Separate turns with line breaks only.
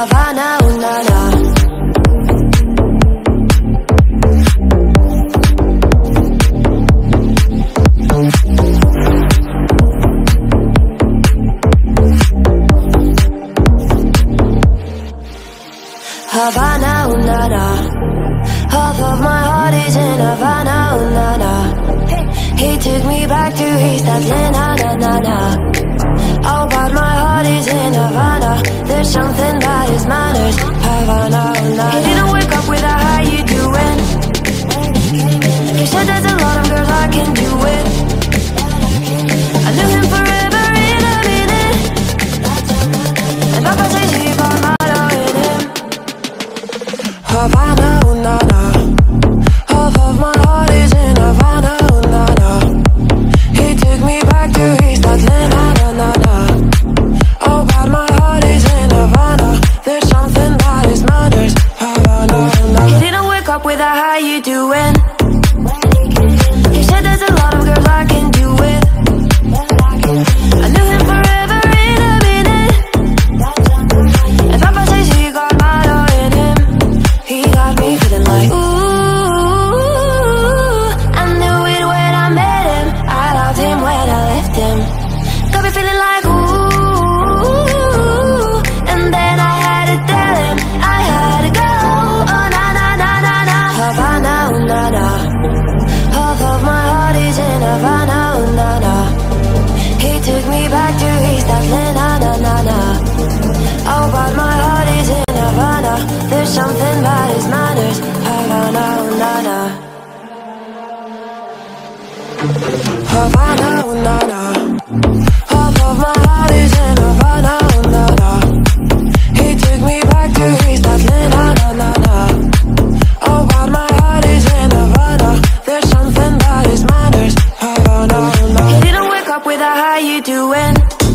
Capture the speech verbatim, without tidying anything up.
Havana, ooh, na, na. Havana, ooh, na, na. Half of my heart is in Havana, ooh, na, na. He took me back to East Atlanta, na, na, na. Oh, but my heart is in Havana. There's something that is matters. Havana, ooh, na, na. He didn't wake up with a how you doing. He said there's a lot of girls I can do it. I knew him forever in a minute. And Papa says he got my love in him. Havana, ooh, na, na. Half of my heart is in Havana, ooh, na, na. He took me back to East Atlanta, na, na, na. Oh, but my heart is in Havana. There's something that is matters. Havana, ooh, na, na. He didn't wake up with a how you doing. He said there's a lot of girls I can do it. I knew him forever in a minute. And Papa says he got my love in him. He got me feeling like ooh. I knew it when I met him. I loved him when I left him. Got me feeling like ooh. And then I had to tell him I had to go. Oh, na, na, na, na, na. Havana, ooh, na, na. Half of my heart is in Havana, ooh, na, na. He took me back to East Atlanta, na, na, na. Oh, but my heart is in Havana. There's something that is matters. Havana, ooh, na, na. Havana, ooh, na, na. Half of my heart is in Havana, ooh, na, na. He took me back to East Atlanta, na, na, na. Oh, but my heart is in Havana. There's something that is matters. Havana, ooh, na, na. He didn't wake up with a how you doing.